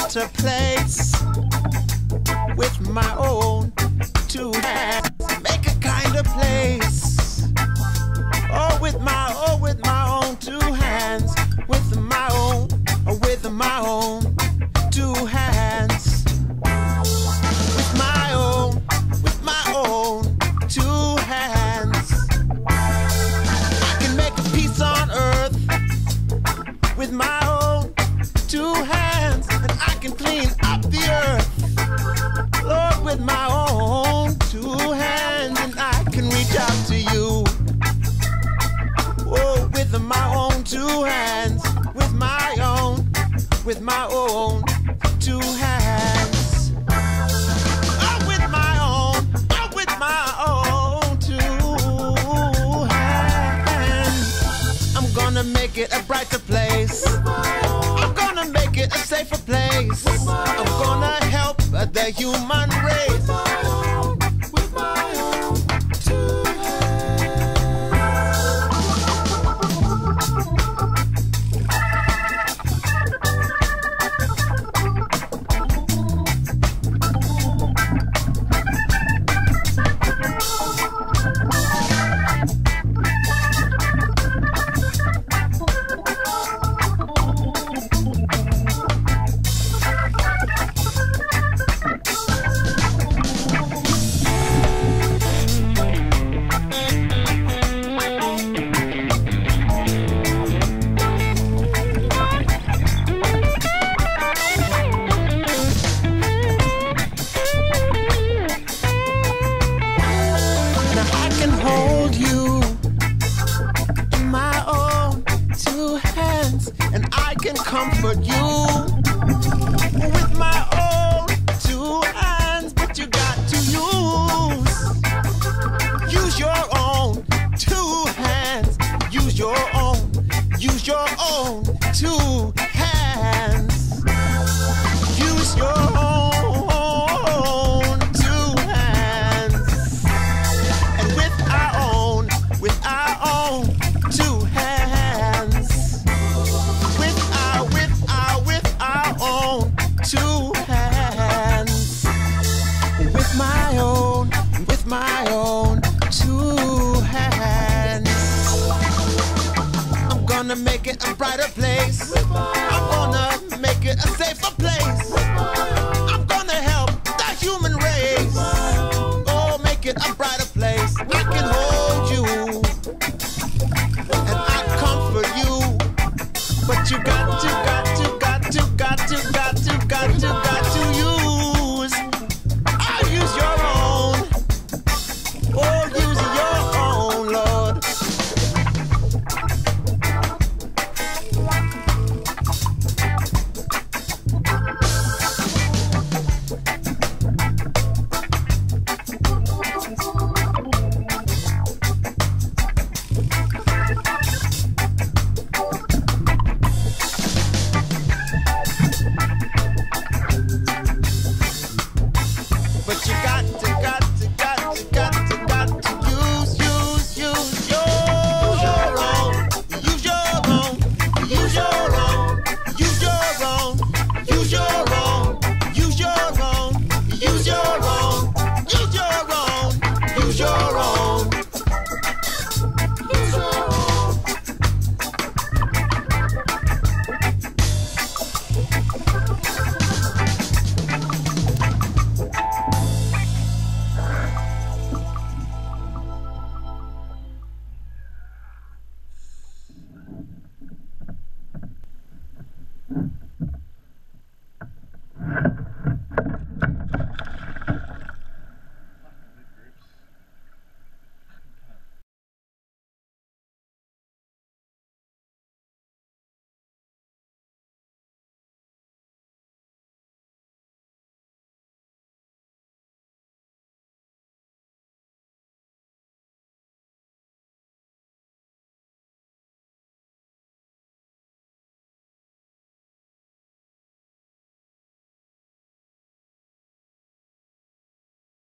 brighter place with my own two hands. Make a kinder place. Oh, with my own two hands. With my own two hands. With my own two hands. I can make a peace on earth with my own two hands, and I can clean up the earth, Lord, with my own two hands, and I can reach out to you, oh, with my own two hands, with my own two hands, oh, with my own two hands. I'm gonna make it a brighter place. I'm gonna make it a safer place. I'm gonna help the human race. With my own two hold you in my own two hands, and I can comfort you with my own two hands. But you got to use your own two hands. Use your own two hands. Use your own two hands. And with our own two hands. With our own two hands. With my own two hands. I'm gonna make it a brighter place. I'm gonna make it a safer place.